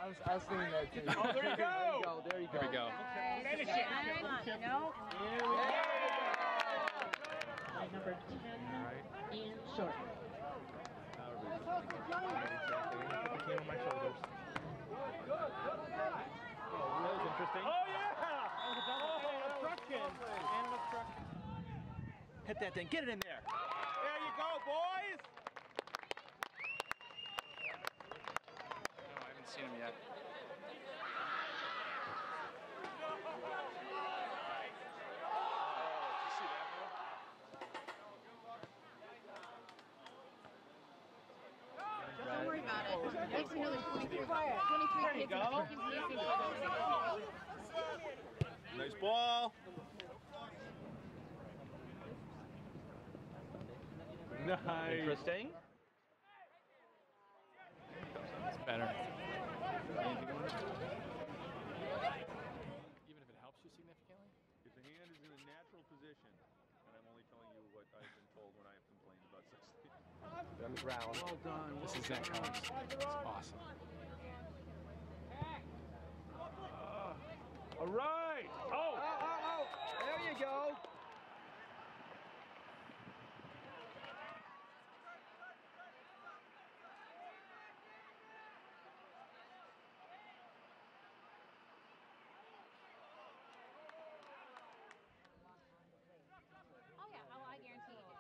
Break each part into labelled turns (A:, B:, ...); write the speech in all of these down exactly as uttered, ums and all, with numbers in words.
A: I was, I was thinking that too.
B: Oh, there you go!
A: There you go. There you go.
C: There we go.
B: Finish it.
C: No.
B: There we
D: By number ten, Ian Short.
A: Came on my shoulders.
B: Oh, that was interesting. Oh, yeah! Oh, obstruction. And obstruction. Hit that thing. Get it in there. There you go, boys!
E: No, I haven't seen him yet.
C: Don't worry about it. Makes me another twenty-three. twenty-three kids.
B: Nice ball. Nice.
A: Interesting.
E: It's better. Even if it helps you significantly?
B: If the hand is in a natural position, and I'm only telling you what I've been told when I have complained about such things.
A: On the ground.
B: Well done.
E: This is Zach Collins. It's awesome.
B: Uh, all right. Oh.
A: Oh, oh, oh. There you go.
C: Oh yeah. Oh, I guarantee you did.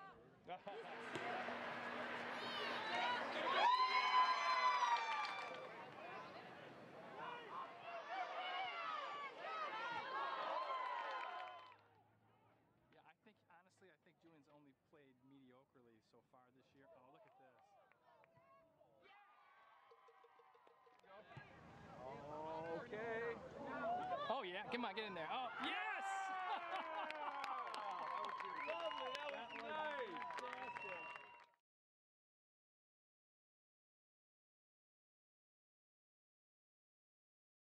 E: Yeah, I think, honestly, I think Julian's only played mediocrely so far this year. Oh, look at this.
A: Okay.
E: Oh, yeah. Come on, get in there. Oh, yeah!